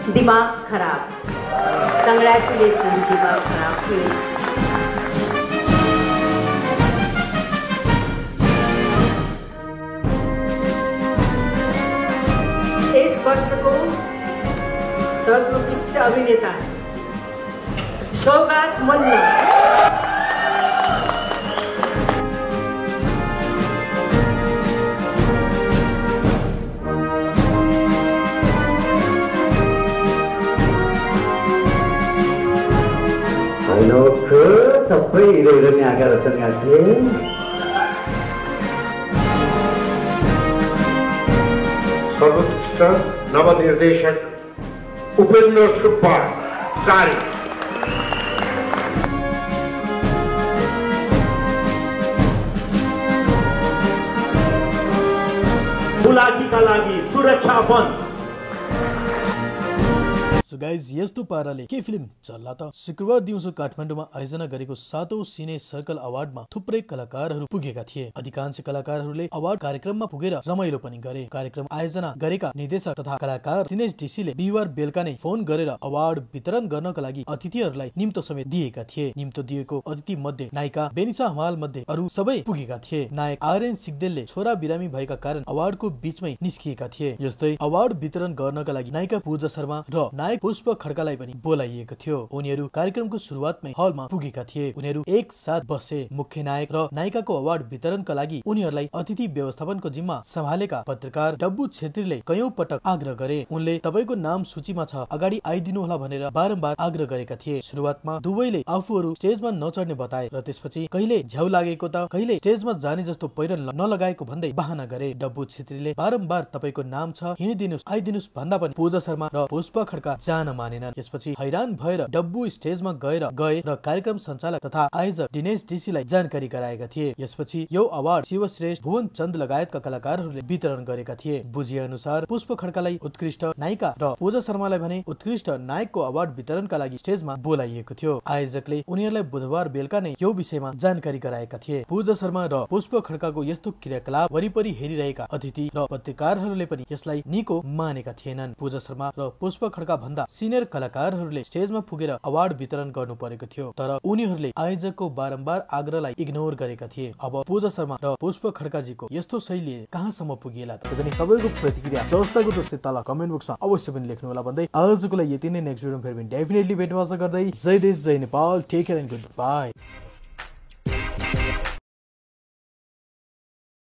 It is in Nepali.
दिमाग खराब। कंग्रेचुलेशन दिमाग खराब टीम। इस वर्ष को सर्वोत्कृष्ट अभिनेता सौगात मन्ना। सबै हिरो हिरोइन आएका रहेछन् यहाँ। सर्वोत्कृष्ट नवनिर्देशक उपेन्द्र सुब्बा 4। बुलाकीका लागि सुरक्षा बन्द। सो गाइज यस्तो पाराले के फिल्म चल्ला त। शुक्रबार दिउँसो काठमाडौँमा आयोजना गरेको 7औं सिने सर्कल अवार्डमा थुप्रै कलाकारहरू पुगेका थिए। अधिकांश कलाकारहरूले अवार्ड कार्यक्रममा पुगेर रमाइलो पनि गरे। कार्यक्रम आयोजना गरेका निर्देशक तथा कलाकार दिनेश ढिसीले बिहिबार बेलुका नै फोन गरेर अवार्ड वितरण गर्नका लागि अतिथिहरूलाई निम्तो समेत दिएका थिए। निम्तो दिएको अतिथि मध्ये नायिका बेनिसा हमाल मध्ये अरू सबै पुगेका थिए। नायक आर्यन सिग्देलले छोरा बिरामी भएका कारण अवार्डको बीचमै निस्किएका थिए। यस्तै अवार्ड वितरण गर्नका लागि नायिका पूजा शर्मा र नायक पुष्प खड्कालाई पनि बोलाइएको थियो। उनीहरू कार्यक्रमको सुरुवातमै हलमा पुगेका थिए। उनीहरू एक साथ बसे। मुख्य नायक र नायिकाको अवार्ड वितरणका लागि उनीहरूलाई अतिथि व्यवस्थापनको जिम्मा सम्हालेका पत्रकार डब्बु छेत्रीले कयौं पटक आग्रह गरे। उनले तपाईको नाम सूचीमा छ, अगाडि आइदिनु होला भनेर बारम्बार आग्रह गरेका थिए। सुरुवातमा दुवैले आफूहरू स्टेजमा नचढ्ने बताए र त्यसपछि कहिले झ्याउ लागेको त कहिले स्टेजमा जाने जस्तो पहिरन नलगाएको भन्दै बहाना गरे। डब्बु छेत्रीले बारम्बार तपाईको नाम छ, हिँडिदिनुस्, आइदिनुस् भन्दा पनि पूजा शर्मा र पुष्प खड्का जान मानेनन्। यसपछि हैरान भएर डब्बु स्टेजमा गए र कार्यक्रम सञ्चालक तथा आयोजक दिनेश ढिसीलाई जानकारी गराएका थिए। यसपछि यो अवार्ड शिवश्रेष्ठ, भुवन चन्द लगायतका कलाकारहरूले वितरण गरेका थिए। बुझिए अनुसार पुष्प खड्कालाई उत्कृष्ट नायिका र पूजा शर्मालाई भने उत्कृष्ट नायकको अवार्ड वितरणका लागि स्टेजमा बोलाइएको थियो। आयोजकले उनीहरूलाई बुधबार बेलुका नै यो विषयमा जानकारी गराएका थिए। पूजा शर्मा र पुष्प खड्काको यस्तो क्रियाकलाप वरिपरि हेरिरहेका अतिथि र पत्रकारहरूले पनि यसलाई निको मानेका थिएनन्। पूजा शर्मा र पुष्प खड्का भन्दा सिनियर कलाकारहरूले स्टेजमा पुगेर अवार्ड वितरण गर्नु परेको थियो, तर उनीहरूले आयोजकको बारम्बार आग्रहलाई इग्नोर गरेका थिए। अब पूजा शर्मा र पुष्प खड्काजीको यस्तो शैली कहाँसम्म पुगिएला त? तपाईको प्रतिक्रिया जस्ताको जस्तै तल कमेन्ट बक्समा अवश्य पनि लेख्नु होला भन्दै आजको लागि यति नै। नेक्स्ट भिडियोमा फेरि डेफिनेटली भेट्नु आशा गर्दै जय देश जय Nepal. Take care and good by.